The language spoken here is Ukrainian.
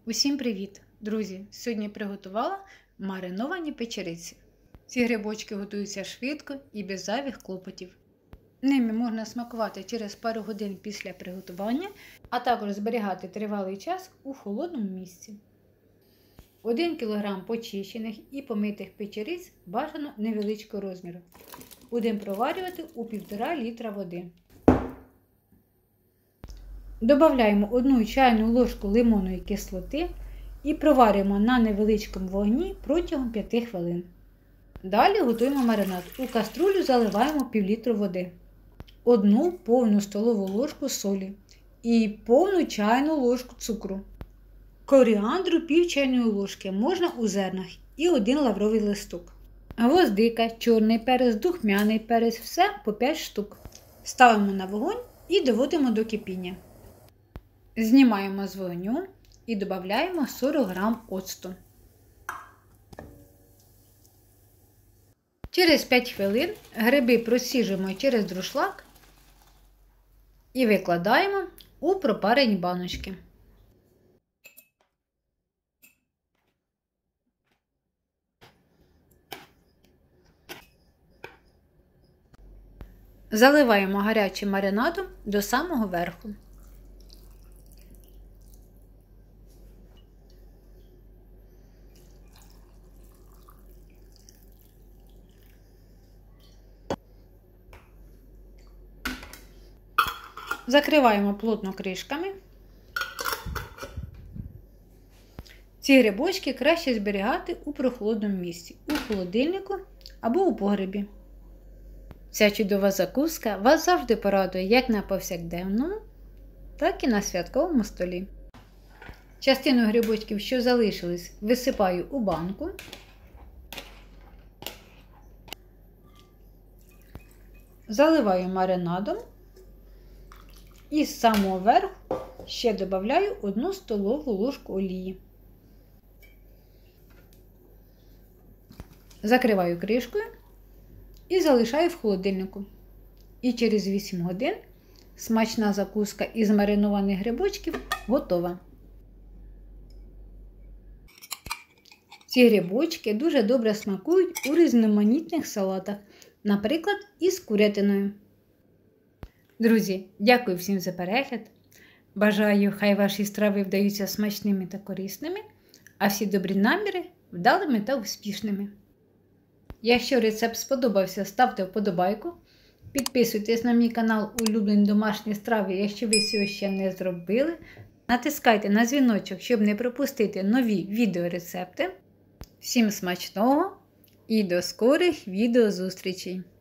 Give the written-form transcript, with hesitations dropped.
Усім привіт! Друзі! Сьогодні приготувала мариновані печериці. Ці грибочки готуються швидко і без зайвих клопотів. Ними можна смакувати через пару годин після приготування, а також зберігати тривалий час у холодному місці. 1 кг почищених і помитих печериць бажано невеличкого розміру. Будемо проварювати у 1,5 літра води. Додаємо 1 чайну ложку лимонної кислоти і проварюємо на невеличкому вогні протягом 5 хвилин. Далі готуємо маринад. У каструлю заливаємо пів-літру води, 1 повну столову ложку солі і повну чайну ложку цукру. Коріандру пів чайної ложки, можна у зернах, і 1 лавровий листок. Гвоздика, чорний перець, духмяний перець, все по 5 штук. Ставимо на вогонь і доводимо до кипіння. Знімаємо з вогню і додаємо 40 г оцту. Через 5 хвилин гриби просіжуємо через друшлак і викладаємо у пропарені баночки. Заливаємо гарячим маринадом до самого верху. Закриваємо плотно кришками. Ці грибочки краще зберігати у прохолодному місці, у холодильнику або у погребі. Ця чудова закуска вас завжди порадує як на повсякденному, так і на святковому столі. Частину грибочків, що залишились, висипаю у банку. Заливаю маринадом. І з самого верху ще додаю 1 столову ложку олії. Закриваю кришкою і залишаю в холодильнику. І через 8 годин смачна закуска із маринованих грибочків готова. Ці грибочки дуже добре смакують у різноманітних салатах, наприклад, із курятиною. Друзі, дякую всім за перегляд. Бажаю, хай ваші страви вдаються смачними та корисними, а всі добрі наміри вдалими та успішними. Якщо рецепт сподобався, ставте вподобайку. Підписуйтесь на мій канал Улюблені домашні страви, якщо ви цього ще не зробили. Натискайте на дзвіночок, щоб не пропустити нові відеорецепти. Всім смачного і до скорих відеозустрічей!